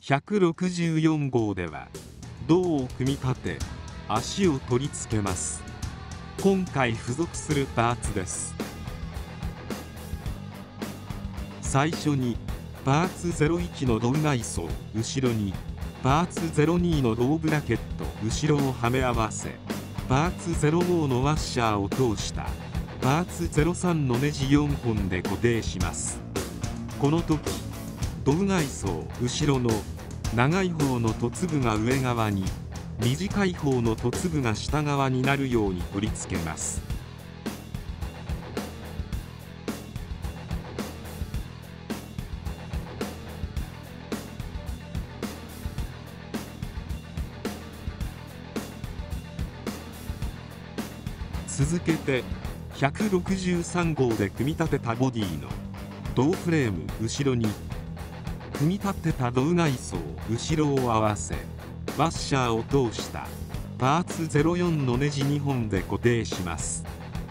164号では胴を組み立て足を取り付けます。今回付属するパーツです。最初にパーツ01の胴外装後ろにパーツ02の胴ブラケット後ろをはめ合わせ、パーツ05のワッシャーを通したパーツ03のネジ4本で固定します。この時胴外装後ろの長い方の凸部が上側に、短い方の凸部が下側になるように取り付けます。続けて163号で組み立てたボディの胴フレーム後ろに組み立てた胴外装後ろを合わせ、ワッシャーを通したパーツ04のネジ2本で固定します。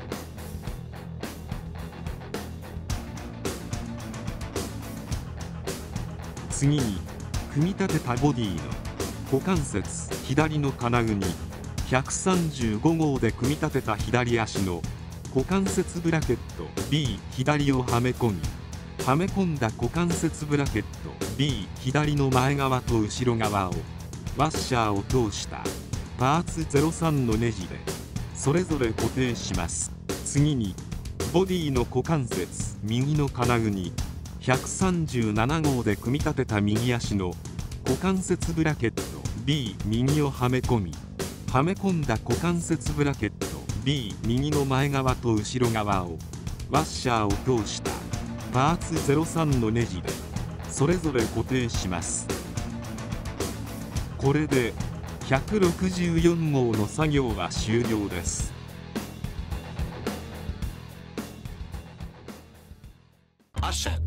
次に組み立てたボディの股関節左の金具に135号で組み立てた左足の股関節ブラケット B 左をはめ込み、はめ込んだ股関節ブラケット B 左の前側と後ろ側をワッシャーを通したパーツ03のネジでそれぞれ固定します。次にボディの股関節右の金具に137号で組み立てた右足の股関節ブラケット B 右をはめ込み、はめ込んだ股関節ブラケット B 右の前側と後ろ側をワッシャーを通したパーツ03のネジでそれぞれ固定します。これで164号の作業は終了です。 Asha